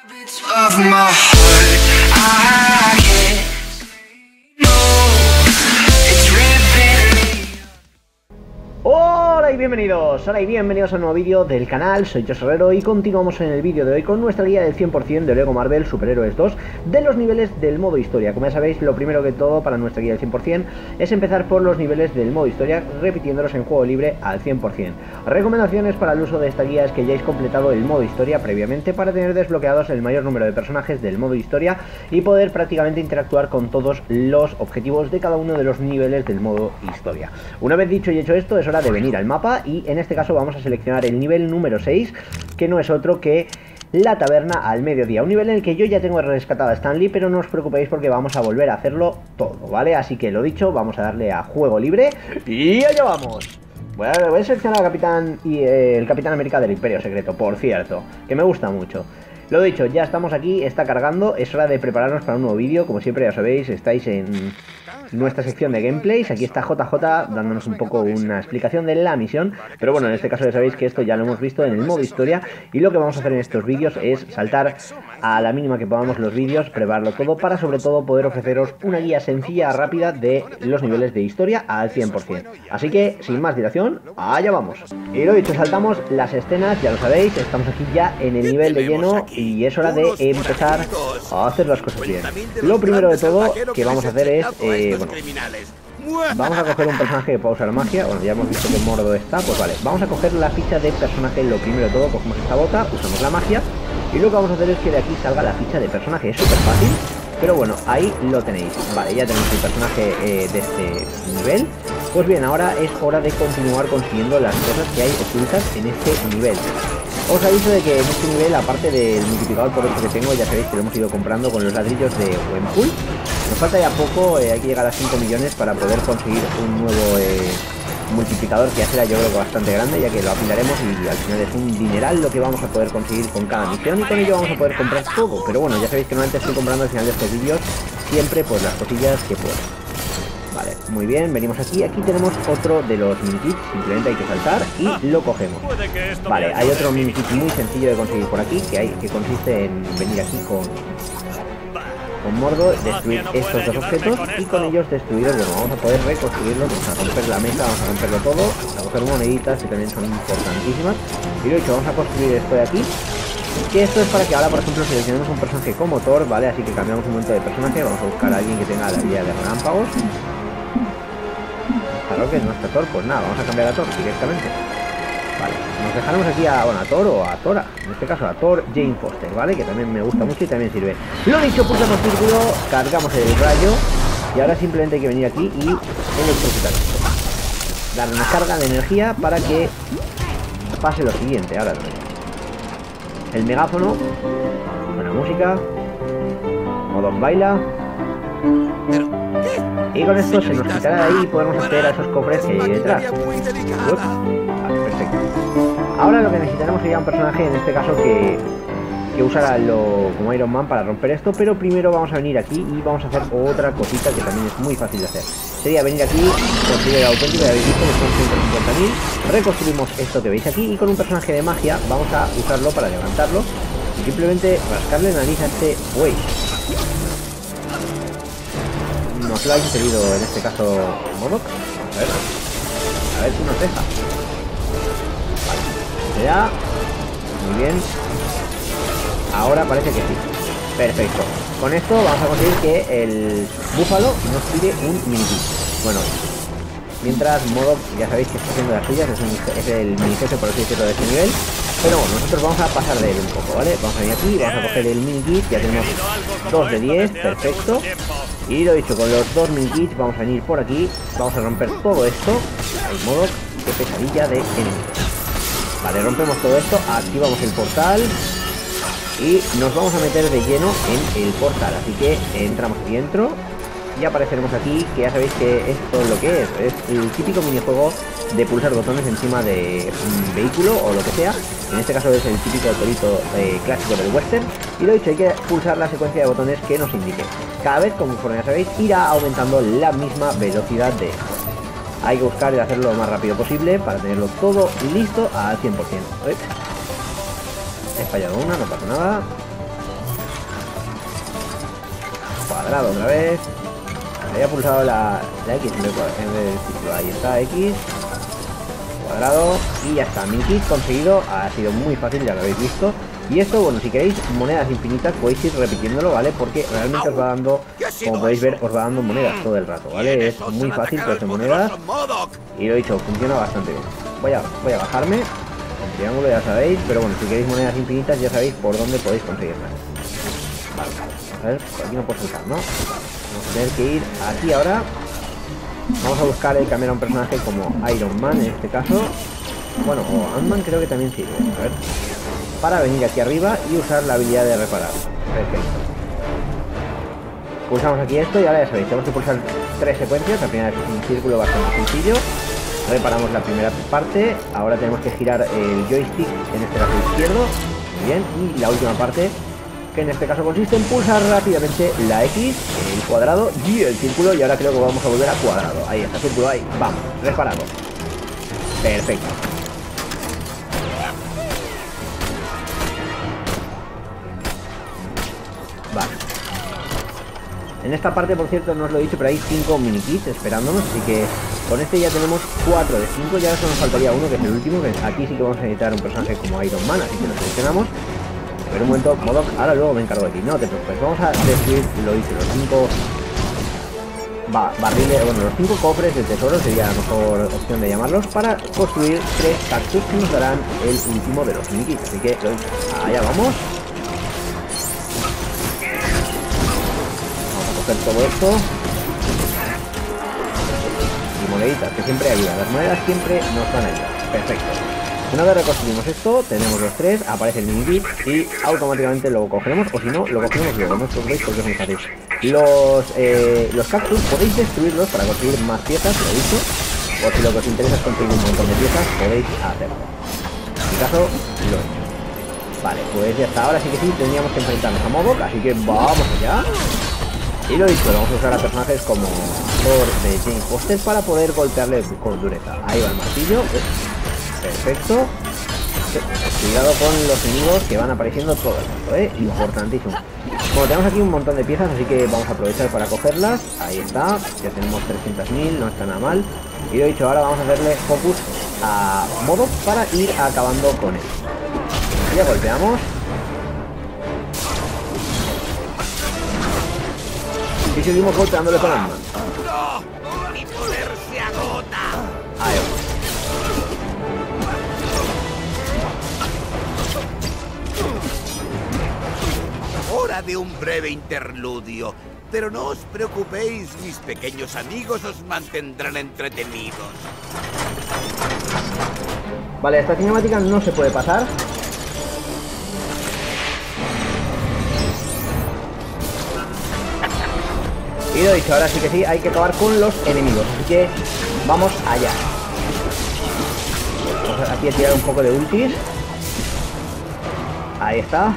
Of my heart, I can't move. It's ripping me. Hola y bienvenidos a un nuevo vídeo del canal. Soy José Herrero y continuamos en el vídeo de hoy con nuestra guía del 100% de LEGO Marvel Superhéroes 2 de los niveles del modo historia. Como ya sabéis, lo primero que todo para nuestra guía del 100% es empezar por los niveles del modo historia, repitiéndolos en juego libre al 100%. Recomendaciones para el uso de esta guía es que hayáis completado el modo historia previamente para tener desbloqueados el mayor número de personajes del modo historia y poder prácticamente interactuar con todos los objetivos de cada uno de los niveles del modo historia. Una vez dicho y hecho esto, es hora de venir al mapa y en este caso vamos a seleccionar el nivel número 6, que no es otro que la taberna al mediodía, un nivel en el que yo ya tengo rescatada a Stanley, pero no os preocupéis porque vamos a volver a hacerlo todo, ¿vale? Así que lo dicho, vamos a darle a juego libre y allá vamos. Voy a seleccionar al Capitán y el Capitán América del Imperio Secreto, por cierto, que me gusta mucho. Lo dicho, ya estamos aquí, está cargando, es hora de prepararnos para un nuevo vídeo. Como siempre ya sabéis, estáis en nuestra sección de gameplays. Aquí está JJ dándonos un poco una explicación de la misión. Pero bueno, en este caso ya sabéis que esto ya lo hemos visto en el modo historia. Y lo que vamos a hacer en estos vídeos es saltar a la mínima que podamos los vídeos, prepararlo todo para sobre todo poder ofreceros una guía sencilla, rápida de los niveles de historia al 100%. Así que, sin más dilación, allá vamos. Y lo dicho, saltamos las escenas, ya lo sabéis, estamos aquí ya en el nivel de lleno. Y es hora de empezar a hacer las cosas bien. Lo primero de todo que vamos a hacer es, vamos a coger un personaje que pueda usar magia. Bueno, ya hemos visto que Mordo está, pues vale. Vamos a coger la ficha de personaje, lo primero de todo, cogemos esta bota, usamos la magia. Y lo que vamos a hacer es que de aquí salga la ficha de personaje. Es súper fácil, pero bueno, ahí lo tenéis. Vale, ya tenemos el personaje de este nivel. Pues bien, ahora es hora de continuar consiguiendo las cosas que hay ocultas en este nivel. Os aviso de que en este nivel, aparte del multiplicador por 8 que tengo, ya sabéis que lo hemos ido comprando con los ladrillos de Wempool. Nos falta ya poco, hay que llegar a 5 millones para poder conseguir un nuevo multiplicador que ya será yo creo que bastante grande, ya que lo apilaremos y al final es un dineral lo que vamos a poder conseguir con cada misión y con ello vamos a poder comprar todo. Pero bueno, ya sabéis que normalmente estoy comprando al final de estos vídeos siempre pues las cosillas que puedo. Vale, muy bien, venimos aquí. Aquí tenemos otro de los mini-kits, simplemente hay que saltar y lo cogemos. Vale, hay otro mini-kit muy sencillo de conseguir por aquí, que consiste en venir aquí con Mordo, destruir estos dos objetos y con ellos destruirlos, bueno, vamos a poder reconstruirlos, vamos a romper la mesa, vamos a romperlo todo, a coger moneditas que también son importantísimas. Y lo dicho, vamos a construir esto de aquí, que esto es para que ahora, por ejemplo, seleccionemos un personaje como Thor, ¿vale? Así que cambiamos un momento de personaje, vamos a buscar a alguien que tenga la habilidad de relámpagos. Claro que no está Thor, pues nada, vamos a cambiar a Thor directamente. Vale, nos dejaremos aquí a Thor o a Thora, en este caso a Thor Jane Foster, ¿vale? Que también me gusta mucho y también sirve. Lo dicho, pulsamos círculo, cargamos el rayo y ahora simplemente hay que venir aquí y electrocutar esto. Darle una carga de energía para que pase lo siguiente, ahora lo veis. El megáfono, buena música, modo baila. Y con esto se nos quitará de ahí y podemos acceder a esos cofres que hay detrás. Vale, perfecto. Ahora lo que necesitaremos sería un personaje, en este caso, que usara como Iron Man para romper esto. Pero primero vamos a venir aquí y vamos a hacer otra cosita que también es muy fácil de hacer. Sería venir aquí, construir el auténtico, ya habéis visto que son 150.000. Reconstruimos esto que veis aquí y con un personaje de magia vamos a usarlo para levantarlo y simplemente rascarle la nariz a este buey. Nos lo ha impedido en este caso Modok. A ver si nos deja. Vale, ya. Muy bien. Ahora parece que sí. Perfecto. Con esto vamos a conseguir que el búfalo nos tire un mini-kit. Bueno, mientras Modok ya sabéis que está haciendo las suyas, es el mini-jefe por así decirlo de este nivel. Pero bueno, nosotros vamos a pasar de él un poco, ¿vale? Vamos a venir aquí, vamos a coger el mini-kit, ya tenemos 2 de 10, perfecto. Y lo dicho, con los 2 mini-kits vamos a venir por aquí, vamos a romper todo esto. Hay modo, qué pesadilla de enemigos. Vale, rompemos todo esto, activamos el portal y nos vamos a meter de lleno en el portal. Así que entramos aquí dentro y apareceremos aquí, que ya sabéis que esto es lo que es el típico minijuego de pulsar botones encima de un vehículo o lo que sea. En este caso es el típico torito clásico del western. Y lo dicho, hay que pulsar la secuencia de botones que nos indique. Cada vez, conforme ya sabéis, irá aumentando la misma velocidad de esto. Hay que buscar y hacerlo lo más rápido posible para tenerlo todo listo al 100%. He fallado una, no pasa nada. Cuadrado otra vez. Había pulsado la X en vez del círculo. Ahí está, X. Cuadrado. Y ya está. Mi kit conseguido. Ha sido muy fácil, ya lo habéis visto. Y esto, bueno, si queréis monedas infinitas podéis ir repitiéndolo, ¿vale? Porque realmente os va dando, como podéis ver, os va dando monedas todo el rato, ¿vale? Es muy fácil que os dé monedas. Y lo he dicho, funciona bastante bien. Voy a bajarme. El triángulo ya sabéis, pero bueno, si queréis monedas infinitas ya sabéis por dónde podéis conseguirlas. Vale, a ver, por aquí no puedo saltar, ¿no? Vamos a tener que ir aquí ahora. Vamos a buscar el cambiar a un personaje como Iron Man en este caso. Bueno, o Ant-Man creo que también sirve. A ver. Para venir aquí arriba y usar la habilidad de reparar. Perfecto. Pulsamos aquí esto y ahora ya sabéis, tenemos que pulsar 3 secuencias. La primera es un círculo bastante sencillo. Reparamos la primera parte. Ahora tenemos que girar el joystick, en este caso izquierdo. Bien, y la última parte, que en este caso consiste en pulsar rápidamente la X, el cuadrado y el círculo. Y ahora creo que vamos a volver a cuadrado. Ahí está, círculo ahí. Vamos, reparado. Perfecto. Vale. En esta parte, por cierto, no os lo he dicho, pero hay 5 mini kits esperándonos, así que con este ya tenemos 4 de 5, ya solo nos faltaría uno, que es el último, que aquí sí que vamos a necesitar un personaje como Iron Man, así que lo seleccionamos. Pero un momento, MODOK, ahora luego me encargo de ti, no te preocupes, vamos a destruir, lo hice, los 5 barriles, bueno, los 5 cofres de tesoro sería la mejor opción de llamarlos, para construir 3 cactus que nos darán el último de los mini kits, así que lo hice. Allá vamos. Todo esto y moneditas, que siempre ayudan, las monedas siempre nos van a ayudar. Perfecto. Una vez reconstruimos esto, tenemos los 3, aparece el mini kit y automáticamente lo cogeremos, o si no, lo cogemos luego, no os preocupéis porque es muy fácil. Los cactus podéis destruirlos para conseguir más piezas, lo he dicho, o si lo que os interesa es conseguir un montón de piezas, podéis hacerlo. En mi caso, lo he hecho. Vale, pues ya está, ahora sí que sí, tendríamos que enfrentarnos a MODOK, así que vamos allá. Y lo dicho, vamos a usar a personajes como Thor de Jane Foster para poder golpearle con dureza. Ahí va el martillo. Perfecto. Cuidado con los enemigos que van apareciendo todo el rato, importantísimo. Bueno, tenemos aquí un montón de piezas, así que vamos a aprovechar para cogerlas. Ahí está, ya tenemos 300.000, no está nada mal. Y lo dicho, ahora vamos a hacerle focus a MODOK para ir acabando con él. Ya golpeamos. Y seguimos golpeándole con Ant-Man. ¡No! ¡Mi poder se agota! Ahí va. Hora de un breve interludio. Pero no os preocupéis, mis pequeños amigos os mantendrán entretenidos. Vale, esta cinemática no se puede pasar. Y lo dicho, ahora sí que sí, hay que acabar con los enemigos, así que vamos allá. Vamos aquí a tirar un poco de ultis. Ahí está.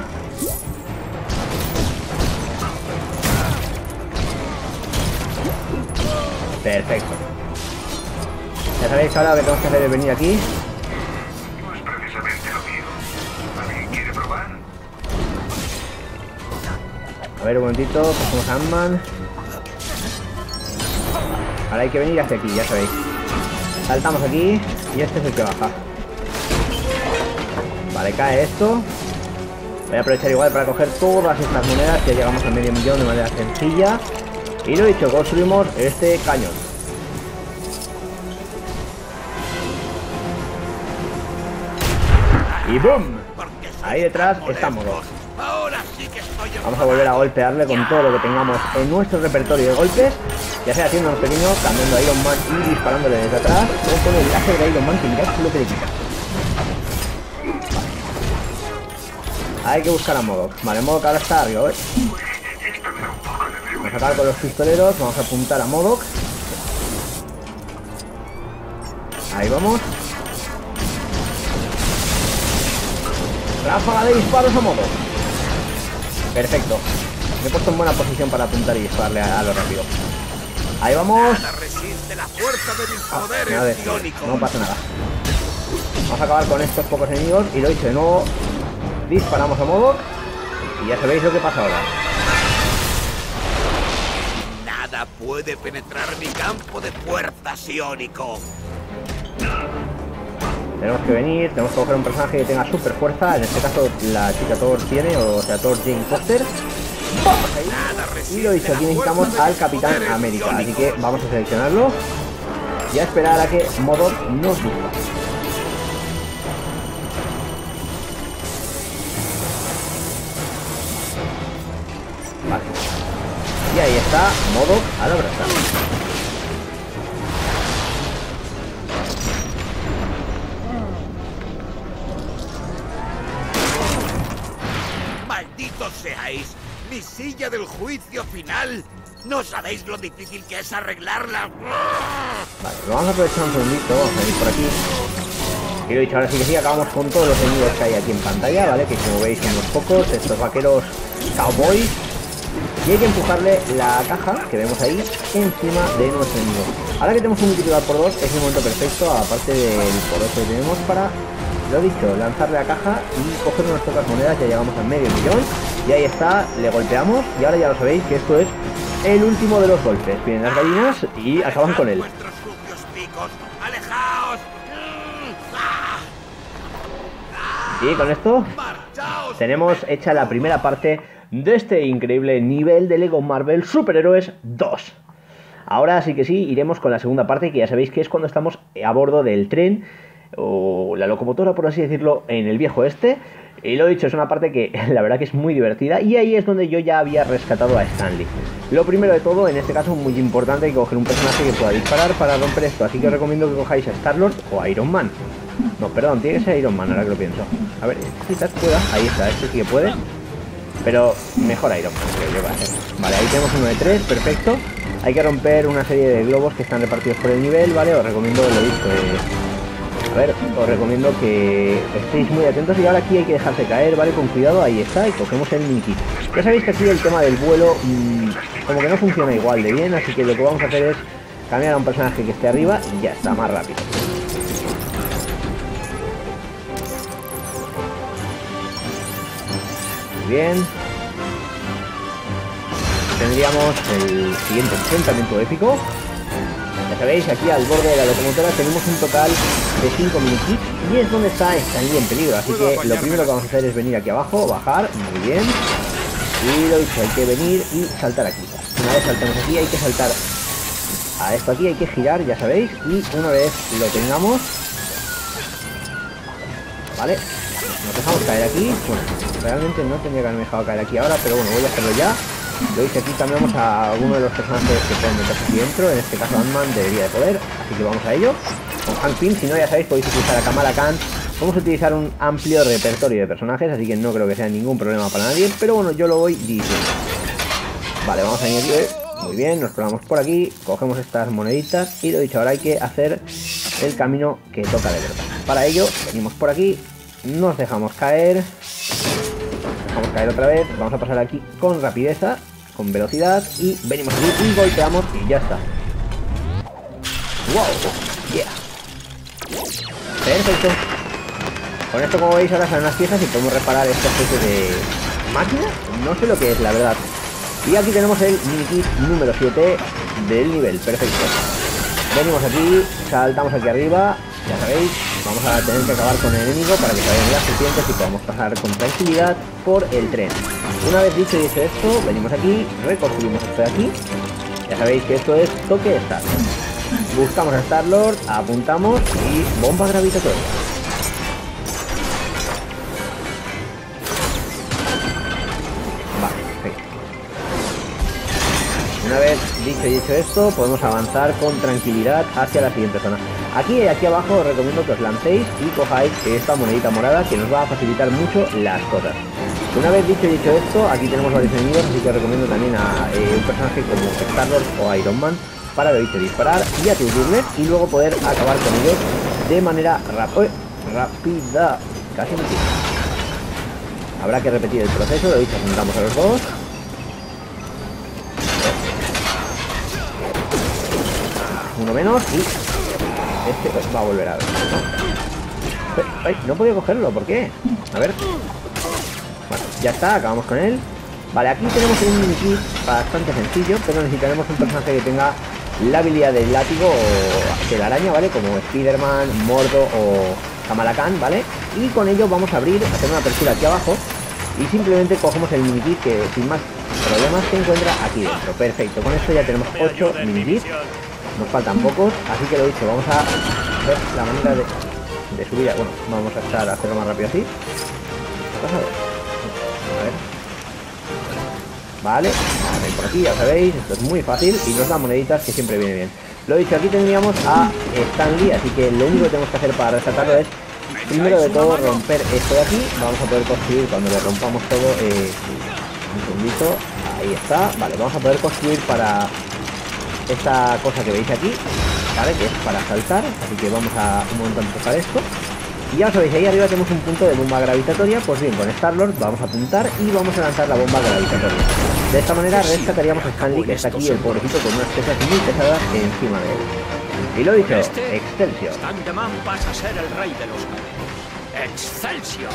Perfecto. Ya sabéis ahora lo que tenemos que hacer es venir aquí. Pues precisamente lo mío. ¿Alguien quiere probar? A ver, un momentito, cogemos a Ant-Man. Ahora hay que venir hacia aquí, ya sabéis. Saltamos aquí y este es el que baja. Vale, cae esto. Voy a aprovechar igual para coger todas estas monedas. Ya llegamos a medio millón de manera sencilla. Y lo dicho, construimos este cañón. Y ¡boom! Ahí detrás está MODOK. Vamos a volver a golpearle con todo lo que tengamos en nuestro repertorio de golpes, ya sea haciendo un pequeño, cambiando a Iron Man y disparándole desde atrás, o con el láser de Iron Man, que mirad lo que le quita. Vale. Hay que buscar a MODOK. Vale, MODOK ahora está arriba, ¿ves? Vamos a acabar con los pistoleros, vamos a apuntar a MODOK. Ahí vamos. Ráfaga de disparos a MODOK. Perfecto. Me he puesto en buena posición para apuntar y dispararle a lo rápido. Ahí vamos. No pasa nada. Vamos a acabar con estos pocos enemigos. Y lo hice de nuevo. Disparamos a MODOK. Y ya sabéis lo que pasa ahora. Nada puede penetrar mi campo de fuerza psiónico. Tenemos que venir, tenemos que coger un personaje que tenga super fuerza. En este caso la chica Thor tiene, o sea, Thor Jane Foster. Vamos ahí. Y lo dicho, aquí necesitamos al Capitán América. Así que vamos a seleccionarlo y a esperar a que MODOK nos busque. Vale. Y ahí está MODOK a la brasa. ¡Malditos seáis! ¡Mi silla del juicio final! ¿No sabéis lo difícil que es arreglarla? Vale, lo vamos a aprovechar un segundito, vamos a venir por aquí. Y lo he dicho, ahora sí que sí, acabamos con todos los enemigos que hay aquí en pantalla, ¿vale? Que como veis son unos pocos, estos vaqueros cowboys. Y hay que empujarle la caja que vemos ahí encima de nuestro enemigo. Ahora que tenemos un multiplicador por 2, es el momento perfecto, aparte del poderoso que tenemos, para, lo dicho, lanzarle la caja y coger unas pocas monedas. Ya llegamos al medio millón. Y ahí está, le golpeamos. Y ahora ya lo sabéis que esto es el último de los golpes. Vienen las gallinas y acaban con él. Y con esto tenemos hecha la primera parte de este increíble nivel de LEGO Marvel Superhéroes 2. Ahora sí que sí, iremos con la segunda parte, que ya sabéis que es cuando estamos a bordo del tren, o la locomotora, por así decirlo, en el viejo este. Y lo dicho, es una parte que la verdad que es muy divertida, y ahí es donde yo ya había rescatado a Stanley. Lo primero de todo, en este caso muy importante, hay que coger un personaje que pueda disparar para romper esto, así que os recomiendo que cojáis a Star-Lord o a Iron Man. No, perdón, tiene que ser Iron Man, ahora que lo pienso. A ver, quizás pueda, ahí está, este sí que puede. Pero mejor Iron Man, creo yo va a ser. Vale, ahí tenemos uno de 3, perfecto. Hay que romper una serie de globos que están repartidos por el nivel, ¿vale? Os recomiendo, lo dicho, a ver, os recomiendo que estéis muy atentos. Y ahora aquí hay que dejarse caer, ¿vale? Con cuidado, ahí está, y cogemos el mini-kit. Ya sabéis que aquí el tema del vuelo como que no funciona igual de bien, así que lo que vamos a hacer es cambiar a un personaje que esté arriba y ya está, más rápido. Muy bien. Tendríamos el siguiente enfrentamiento épico. Ya sabéis, aquí al borde de la locomotora tenemos un total de 5 mini-kits y es donde está Stanley en peligro. Así que lo primero que vamos a hacer es venir aquí abajo, bajar, muy bien. Y lo dicho, hay que venir y saltar aquí. Una vez saltamos aquí, hay que saltar a esto aquí, hay que girar, ya sabéis. Y una vez lo tengamos, vale, nos dejamos caer aquí. Bueno, realmente no tendría que haberme dejado caer aquí ahora, pero bueno, voy a hacerlo ya. Lo dice, aquí cambiamos a alguno de los personajes que pueden meterse aquí dentro. En este caso Ant-Man debería de poder, así que vamos a ello. Con Hank Pym, si no, ya sabéis, podéis utilizar a Kamala Khan. Vamos a utilizar un amplio repertorio de personajes, así que no creo que sea ningún problema para nadie, pero bueno, yo lo voy diciendo. Vale, vamos a añadir, muy bien, nos probamos por aquí, cogemos estas moneditas y lo dicho, ahora hay que hacer el camino que toca de verdad. Para ello, venimos por aquí, nos dejamos caer. Vamos a caer otra vez, vamos a pasar aquí con rapideza, con velocidad, y venimos aquí y golpeamos y ya está. ¡Wow! ¡Yeah! Perfecto. Con esto, como veis, ahora salen las piezas y podemos reparar esta especie de máquina. No sé lo que es, la verdad. Y aquí tenemos el mini-kit número 7 del nivel. Perfecto. Venimos aquí, saltamos aquí arriba. Ya sabéis, vamos a tener que acabar con el enemigo para que salgan las serpientes y podamos pasar con tranquilidad por el tren. Una vez dicho y hecho esto, venimos aquí, reconstruimos esto de aquí. Ya sabéis que esto es toque Star. Buscamos a Star-Lord, apuntamos y bomba gravitatoria. Vale, perfecto. Una vez dicho y hecho esto, podemos avanzar con tranquilidad hacia la siguiente zona. Aquí abajo os recomiendo que os lancéis y cojáis esta monedita morada, que nos va a facilitar mucho las cosas. Una vez dicho y dicho esto, aquí tenemos varios enemigos, así que os recomiendo también a un personaje como Star-Lord o Iron Man para, lo dicho, disparar y aturdirles y luego poder acabar con ellos de manera rápida. Casi no tiene. Habrá que repetir el proceso, lo dicho, juntamos a los dos. Uno menos y este pues va a volver a ver. Ay, no podía cogerlo, ¿por qué? A ver. Bueno, ya está, acabamos con él. Vale, aquí tenemos un mini-kit bastante sencillo, pero necesitaremos un personaje que tenga la habilidad del látigo o de la araña, ¿vale? Como Spider-Man, Mordo o Kamala Khan, ¿vale? Y con ello vamos a hacer una apertura aquí abajo y simplemente cogemos el mini-kit que sin más problemas se encuentra aquí dentro. Perfecto, con esto ya tenemos 8 mini-kits, nos faltan pocos, así que lo dicho, vamos a ver la manera de subir. Bueno, vamos a hacerlo más rápido así. A ver. Vale, vamos a ir por aquí, ya sabéis, esto es muy fácil y nos da moneditas, que siempre viene bien. Lo dicho, aquí tendríamos a Stan Lee, así que lo único que tenemos que hacer para rescatarlo es, primero de todo, romper esto de aquí. Vamos a poder construir cuando le rompamos todo, un segundito, ahí está. Vale, vamos a poder construir para esta cosa que veis aquí, ¿vale? Que es para saltar, así que vamos a un momento a empezar esto. Y ya os sabéis, ahí arriba tenemos un punto de bomba gravitatoria. Pues bien, con Star-Lord vamos a apuntar y vamos a lanzar la bomba gravitatoria. De esta manera rescataríamos a Stan Lee, que está aquí el pobrecito con unas piezas muy pesadas encima de él. Y lo dicho, Excelsior. Stan-Man pasa a ser el rey de los caballos. ¡Excelsior!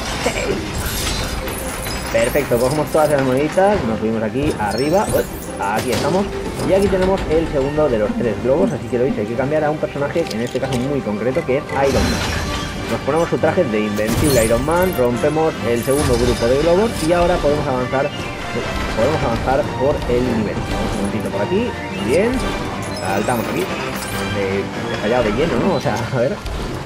Perfecto, cogemos todas las moneditas, nos subimos aquí arriba, aquí estamos, y aquí tenemos el segundo de los 3 globos, así que lo dicho, hay que cambiar a un personaje, en este caso muy concreto, que es Iron Man. Nos ponemos su traje de invencible Iron Man, rompemos el segundo grupo de globos y ahora podemos avanzar por el nivel. Vamos un momentito por aquí, muy bien, saltamos aquí, de fallado de lleno, ¿no? O sea, a ver.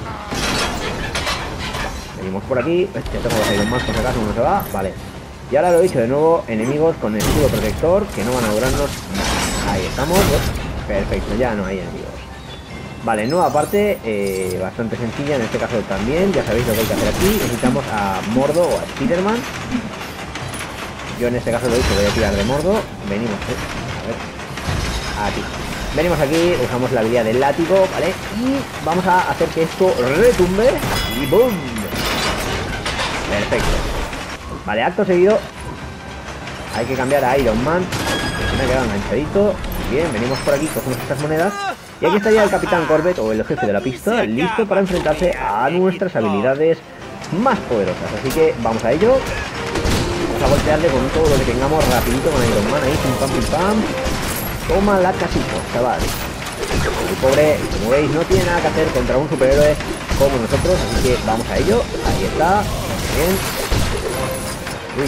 Venimos por aquí, ya tengo los Iron Man, por si acaso uno se va, vale. Y ahora lo he dicho de nuevo, enemigos con escudo protector, que no van a durarnos nada. Ahí estamos, perfecto, ya no hay enemigos. Vale, nueva parte, bastante sencilla, en este caso también, ya sabéis lo que hay que hacer aquí. Necesitamos a Mordo o a Spider-Man. Yo en este caso lo he dicho, voy a tirar de Mordo. Venimos, a ver, aquí. Venimos aquí, usamos la habilidad del látigo, ¿vale? Y vamos a hacer que esto retumbe y ¡boom! Perfecto. Vale, acto seguido hay que cambiar a Iron Man, que se me ha quedado enganchadito. Bien, venimos por aquí, cogemos estas monedas. Y aquí estaría el Capitán Corbett o el jefe de la pista, listo para enfrentarse a nuestras habilidades más poderosas. Así que vamos a ello. Vamos a golpearle con todo lo que tengamos rapidito con Iron Man. Ahí, pim pam, pim pam. Toma la casita, chaval. El pobre, como veis, no tiene nada que hacer contra un superhéroe como nosotros. Así que vamos a ello. Ahí está. Bien. Uy.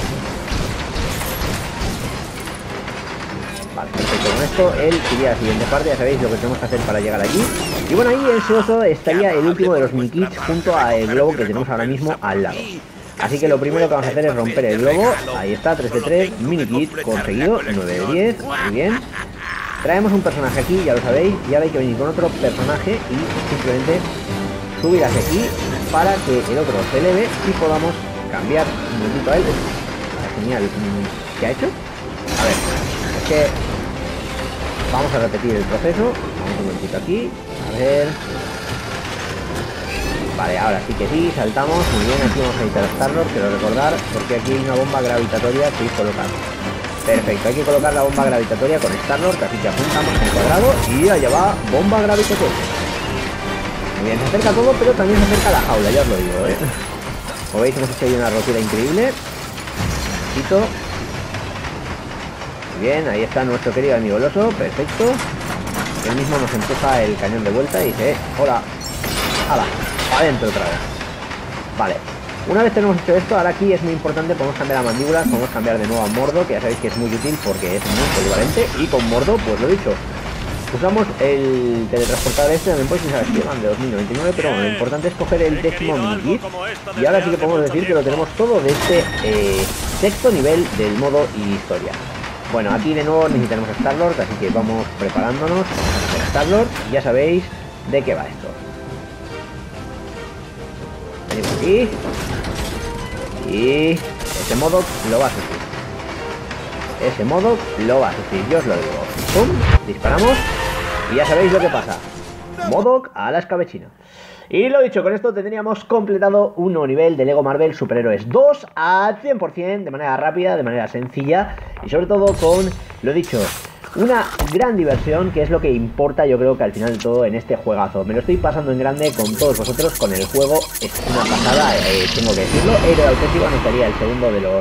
Vale, perfecto, con esto él iría a la siguiente parte, ya sabéis lo que tenemos que hacer para llegar allí. Y bueno, ahí en Soso estaría el último de los mini-kits junto al globo que tenemos ahora mismo al lado. Así que lo primero que vamos a hacer es romper el globo. Ahí está, 3 de 3, mini-kit conseguido, 9 de 10, muy bien. Traemos un personaje aquí, ya lo sabéis, y ahora hay que venir con otro personaje y simplemente subir hacia aquí para que el otro se eleve y podamos cambiar un momentito a él. Genial, ¿qué ha hecho? A ver, es que vamos a repetir el proceso. Vamos un momentito aquí. A ver. Vale, ahora sí que sí, saltamos. Muy bien, aquí vamos a necesitar a Star-Lord, quiero recordar, porque aquí hay una bomba gravitatoria que colocar. Perfecto, hay que colocar la bomba gravitatoria con Star-Lord, así que apuntamos en cuadrado y allá va bomba gravitatoria. Muy bien, se acerca todo, pero también se acerca la jaula, ya os lo digo, Como veis, hemos hecho ahí una rotura increíble. Quito. Bien, ahí está nuestro querido amigo el oso, perfecto. Él mismo nos empuja el cañón de vuelta y dice, hola, hala, adentro otra vez. Vale, una vez tenemos hecho esto, ahora aquí es muy importante, podemos cambiar a mandíbulas, podemos cambiar de nuevo a Mordo, que ya sabéis que es muy útil porque es muy polivalente. Y con Mordo, pues lo he dicho, usamos el teletransportador este, también podéis usar aquí, de 2099, pero bueno, lo importante es coger el 10º mini-kit. Y ahora sí que podemos decir que lo tenemos todo de este 6º nivel del modo historia. Bueno, aquí de nuevo necesitamos a Star-Lord, así que vamos preparándonos. Vamos a hacer Star-Lord, ya sabéis de qué va esto. Venimos aquí. Y ese modo lo va a sufrir. Ese modo lo va a sufrir, yo os lo digo. ¡Pum! Disparamos y ya sabéis lo que pasa. MODOK a la escabechina. Y lo dicho, con esto tendríamos completado un nuevo nivel de LEGO Marvel Superhéroes 2 al 100%, de manera rápida, de manera sencilla y sobre todo con, lo dicho, una gran diversión, que es lo que importa yo creo que al final de todo en este juegazo. Me lo estoy pasando en grande con todos vosotros, con el juego, es una pasada, tengo que decirlo. Héroe auténtico anotaría el segundo de los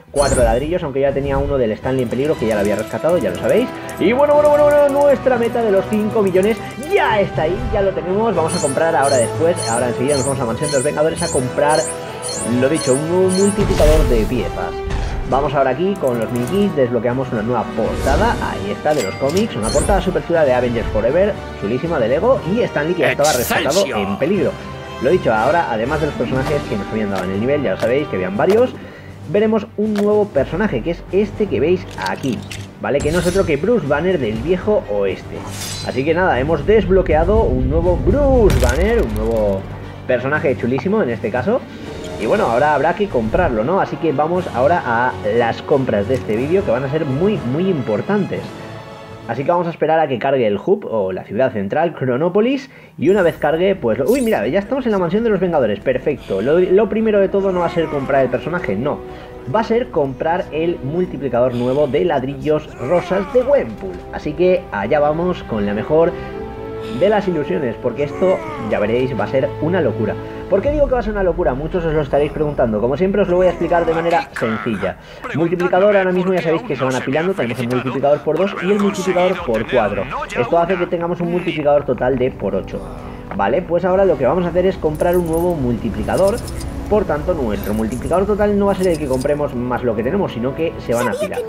4 ladrillos, aunque ya tenía uno del Stanley en peligro, que ya lo había rescatado, ya lo sabéis. Y bueno, nuestra meta de los 5 millones ya está ahí, ya lo tenemos. Vamos a comprar ahora ahora enseguida nos vamos a Mansión de los Vengadores a comprar, lo dicho, un nuevo multiplicador de piezas. Vamos ahora aquí con los mini-kits, desbloqueamos una nueva portada, ahí está, de los cómics, una portada super chula de Avengers Forever, chulísima, de Lego, y Stanley, que ya estaba rescatado en peligro. Lo dicho, ahora, además de los personajes que nos habían dado en el nivel, ya lo sabéis, que habían varios, veremos un nuevo personaje, que es este que veis aquí, ¿vale? Que no es otro que Bruce Banner del viejo oeste. Así que nada, hemos desbloqueado un nuevo Bruce Banner, un nuevo personaje chulísimo en este caso. Y bueno, ahora habrá que comprarlo, ¿no? Así que vamos ahora a las compras de este vídeo, que van a ser muy importantes. Así que vamos a esperar a que cargue el hub, o la ciudad central, Chronopolis. Y una vez cargue, pues... Uy, mira, ya estamos en la Mansión de los Vengadores, perfecto. Lo primero de todo no va a ser comprar el personaje, no. Va a ser comprar el multiplicador nuevo de ladrillos rosas de Gwenpool. Así que allá vamos con la mejor de las ilusiones, porque esto, ya veréis, va a ser una locura. ¿Por qué digo que va a ser una locura? Muchos os lo estaréis preguntando. Como siempre os lo voy a explicar de manera sencilla. Multiplicador, ahora mismo ya sabéis que se van apilando. Tenemos el multiplicador por 2 y el multiplicador por 4. Esto hace que tengamos un multiplicador total de por 8. Vale, pues ahora lo que vamos a hacer es comprar un nuevo multiplicador. Por tanto, nuestro multiplicador total no va a ser el que compremos más lo que tenemos, sino que se van a apilar.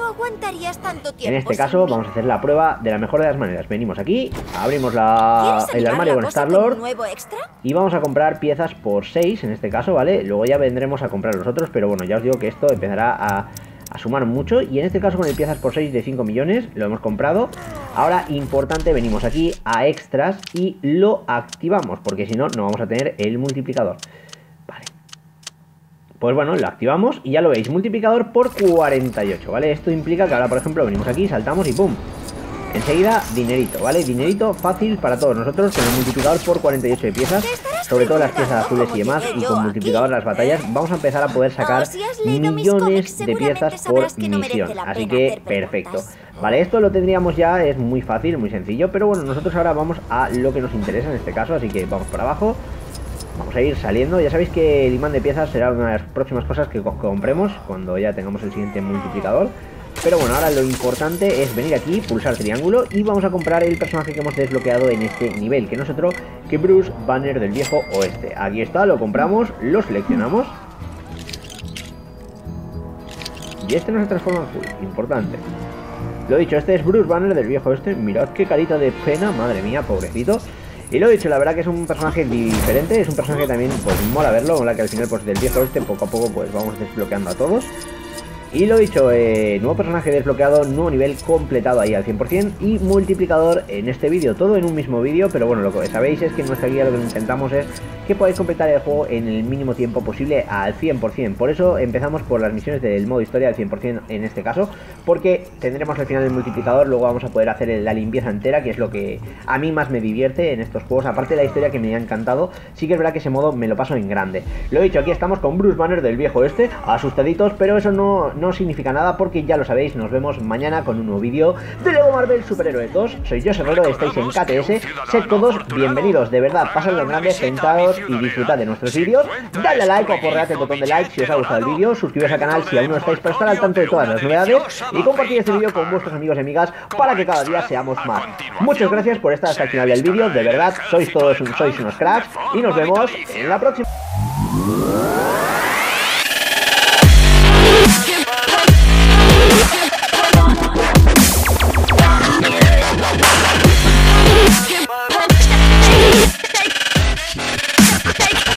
En este caso vamos a hacer la prueba de la mejor de las maneras. Venimos aquí, abrimos el armario con Star-Lord y vamos a comprar piezas por 6 en este caso, ¿vale? Luego ya vendremos a comprar los otros, pero bueno, ya os digo que esto empezará a sumar mucho. Y en este caso con el piezas por 6 de 5 millones lo hemos comprado. Ahora, importante, venimos aquí a extras y lo activamos, porque si no, no vamos a tener el multiplicador. Vale. Pues bueno, lo activamos y ya lo veis, multiplicador por 48, ¿vale? Esto implica que ahora, por ejemplo, venimos aquí, saltamos y ¡pum! Enseguida, dinerito, ¿vale? Dinerito fácil para todos nosotros con el multiplicador por 48 de piezas, sobre todo las piezas azules y demás, y con multiplicador las batallas vamos a empezar a poder sacar millones de piezas por misión, así que perfecto. Vale, esto lo tendríamos ya, es muy fácil, muy sencillo, pero bueno, nosotros ahora vamos a lo que nos interesa en este caso, así que vamos por abajo. Vamos a ir saliendo, ya sabéis que el imán de piezas será una de las próximas cosas que compremos cuando ya tengamos el siguiente multiplicador. Pero bueno, ahora lo importante es venir aquí, pulsar triángulo y vamos a comprar el personaje que hemos desbloqueado en este nivel, que no es otro que Bruce Banner del viejo oeste. Aquí está, lo compramos, lo seleccionamos. Y este no se transforma en azul, importante. Lo dicho, este es Bruce Banner del viejo oeste, mirad qué carita de pena, madre mía, pobrecito. Y lo dicho, la verdad que es un personaje diferente, es un personaje que también, pues mola verlo, mola que al final pues del viejo oeste poco a poco pues vamos desbloqueando a todos. Y lo dicho, nuevo personaje desbloqueado, nuevo nivel completado ahí al 100% y multiplicador en este vídeo, todo en un mismo vídeo, pero bueno, lo que sabéis es que en nuestra guía lo que intentamos es que podáis completar el juego en el mínimo tiempo posible al 100%, por eso empezamos por las misiones del modo historia al 100% en este caso, porque tendremos al final el multiplicador, luego vamos a poder hacer la limpieza entera, que es lo que a mí más me divierte en estos juegos, aparte de la historia que me ha encantado, sí que es verdad que ese modo me lo paso en grande. Lo dicho, aquí estamos con Bruce Banner del viejo oeste, asustaditos, pero eso no significa nada porque ya lo sabéis, nos vemos mañana con un nuevo vídeo de Lego Marvel Superhéroes 2. Soy José Herrero, estáis en KTS, sed todos bienvenidos, de verdad, pasadlo en grande, sentados y disfrutad de nuestros vídeos, dadle a like o aporread el botón de like si os ha gustado el vídeo, suscribiros al canal si aún no estáis para estar al tanto de todas las novedades y compartir este vídeo con vuestros amigos y amigas para que cada día seamos más. Muchas gracias por estar hasta el final del vídeo, de verdad, sois unos cracks y nos vemos en la próxima.